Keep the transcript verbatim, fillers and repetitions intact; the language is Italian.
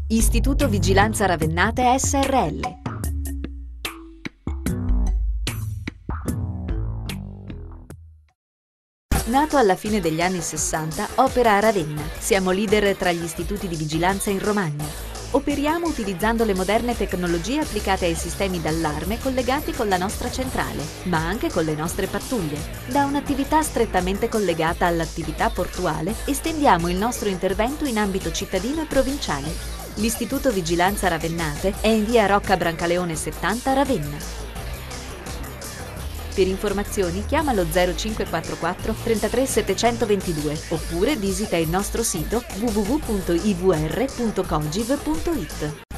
Istituto Vigilanza Ravennate S R L. Nato alla fine degli anni sessanta, opera a Ravenna. Siamo leader tra gli istituti di vigilanza in Romagna. Operiamo utilizzando le moderne tecnologie applicate ai sistemi d'allarme collegati con la nostra centrale, ma anche con le nostre pattuglie. Da un'attività strettamente collegata all'attività portuale, estendiamo il nostro intervento in ambito cittadino e provinciale. L'Istituto Vigilanza Ravennate è in via Rocca Brancaleone settanta, Ravenna. Per informazioni chiama lo zero cinque quattro quattro trentatré settecentoventidue oppure visita il nostro sito w w w punto i v r punto cogiv punto it.